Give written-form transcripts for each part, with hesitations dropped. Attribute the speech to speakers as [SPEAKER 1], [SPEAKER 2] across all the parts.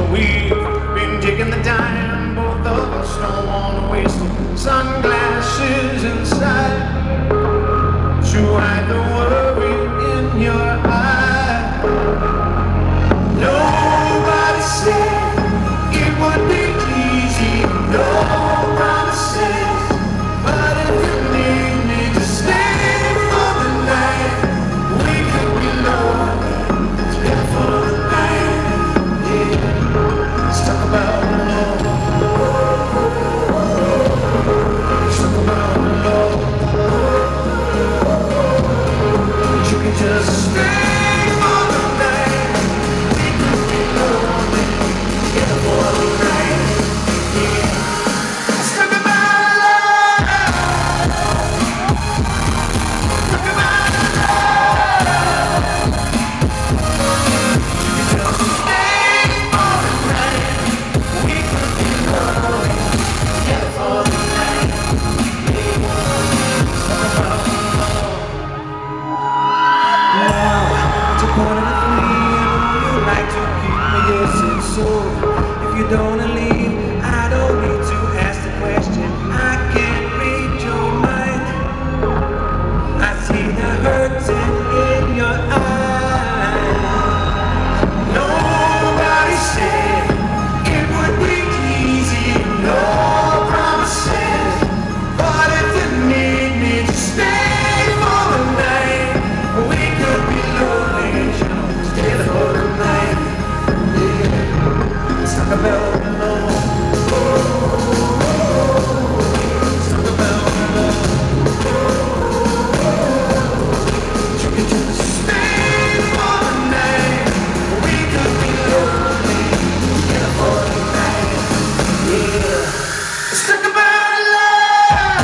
[SPEAKER 1] we've been taking the time. Both of us don't want to waste it. Sunglasses inside to hide the worry in your eye. Nobody said it would be easy. No promises, but if you need me to stay for the night, we could be lonely together for the night. Yeah, let's talk about love. Let's talk about love. You can just stay for the night. We could be lonely together for the night. Yeah, let's talk about love. Talk about love. You can just stay for the night. We could be lonely together for the night. Yeah, let's talk about love. Now, it's 2:45. You like to keep me guessing, so if you don't leave, I don't need to ask the question. I can't read your mind. I see the hurting in your eyes. Nobody said it would be easy. No promises, but if you need me to stay for the night, we could be lonely together for the night. Yeah, let's talk about love. Let's talk about love. You can just stay for the night. We could be lonely together for the night. Yeah, let's talk about love.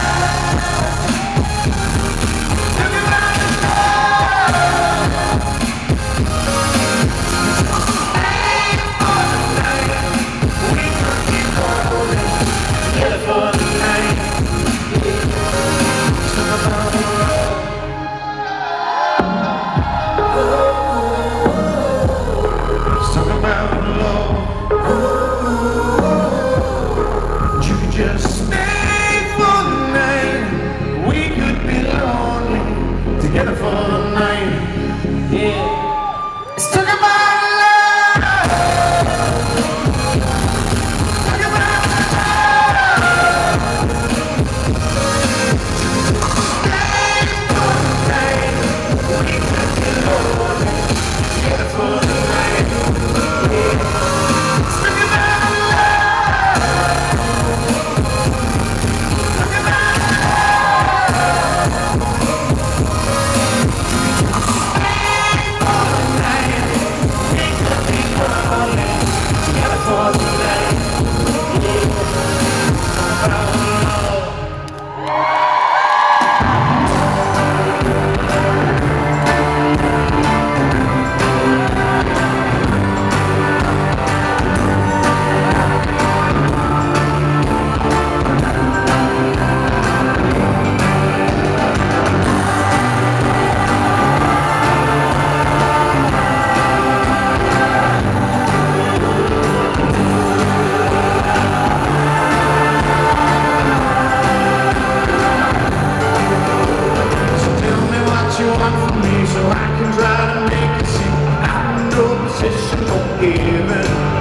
[SPEAKER 1] Talk about love. Stay for the night. We could be lonely together for the night. Yeah, let's talk about love. Let's talk about love. You could just stay for the night. We could be lonely together for the night. Yeah. Let's talk about love. Talk about love. Stay for the night. We could be lonely together for the night. Yeah. Let's talk about love. Talk about love. Stay for the night. We could be lonely together for the night. Yeah. Talk about love. So tell me what you want from me, so I can try to make it see. I'm in no position for giving.